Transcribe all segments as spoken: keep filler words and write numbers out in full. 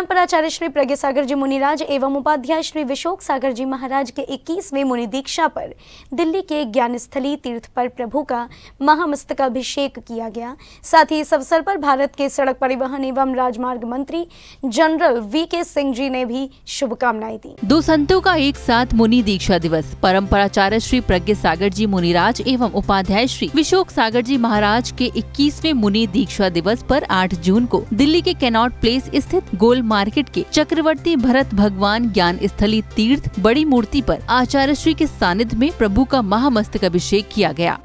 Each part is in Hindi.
परम्पराचार्य श्री प्रज्ञा सागर जी मुनिराज एवं उपाध्याय श्री विशोक सागर जी महाराज के इक्कीसवें मुनि दीक्षा पर दिल्ली के ज्ञानस्थली तीर्थ पर प्रभु का महामस्तकाभिषेक किया गया। साथ ही इस अवसर पर भारत के सड़क परिवहन एवं राजमार्ग मंत्री जनरल वी के सिंह जी ने भी शुभकामनाएं दी। दो संतों का एक साथ मुनि दीक्षा दिवस। परम्पराचार्य श्री प्रज्ञा सागर जी मुनिराज एवं उपाध्याय श्री विशोक सागर जी महाराज के इक्कीसवें मुनि दीक्षा दिवस पर आठ जून को दिल्ली के कैनॉट प्लेस स्थित गोल मार्केट के चक्रवर्ती भरत भगवान ज्ञान स्थली तीर्थ बड़ी मूर्ति पर आचार्य श्री के सानिध्य में प्रभु का महामस्तकाभिषेक किया गया।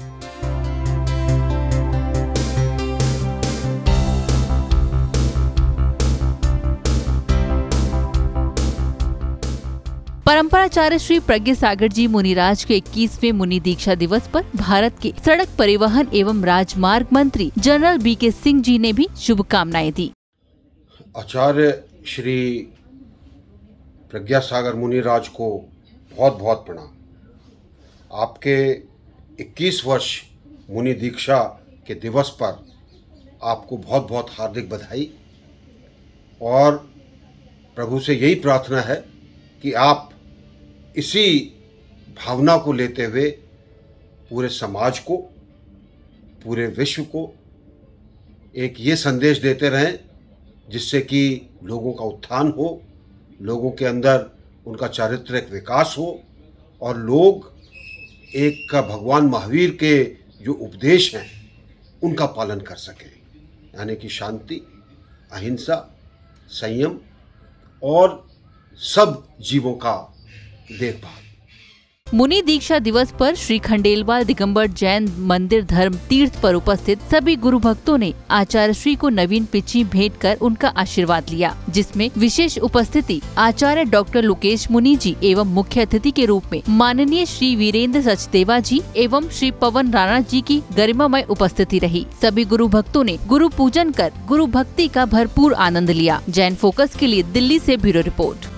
परम्पराचार्य श्री प्रज्ञा सागर जी मुनिराज के इक्कीसवें मुनि दीक्षा दिवस पर भारत के सड़क परिवहन एवं राजमार्ग मंत्री जनरल बी के सिंह जी ने भी शुभकामनाएं दी। आचार्य श्री प्रज्ञा सागर मुनिराज को बहुत बहुत प्रणाम। आपके इक्कीस वर्ष मुनि दीक्षा के दिवस पर आपको बहुत बहुत हार्दिक बधाई और प्रभु से यही प्रार्थना है कि आप इसी भावना को लेते हुए पूरे समाज को, पूरे विश्व को एक ये संदेश देते रहें जिससे कि लोगों का उत्थान हो, लोगों के अंदर उनका चारित्रिक विकास हो और लोग एक का भगवान महावीर के जो उपदेश हैं उनका पालन कर सकें, यानी कि शांति, अहिंसा, संयम और सब जीवों का देखभाल। मुनि दीक्षा दिवस पर श्री खंडेलवाल दिगंबर जैन मंदिर धर्म तीर्थ पर उपस्थित सभी गुरु भक्तों ने आचार्य श्री को नवीन पिच्ची भेंट कर उनका आशीर्वाद लिया, जिसमें विशेष उपस्थिति आचार्य डॉक्टर लोकेश मुनि जी एवं मुख्य अतिथि के रूप में माननीय श्री वीरेंद्र सचदेवा जी एवं श्री पवन राणा जी की गरिमामय उपस्थिति रही। सभी गुरु भक्तों ने गुरु पूजन कर गुरु भक्ति का भरपूर आनंद लिया। जैन फोकस के लिए दिल्ली से ब्यूरो रिपोर्ट।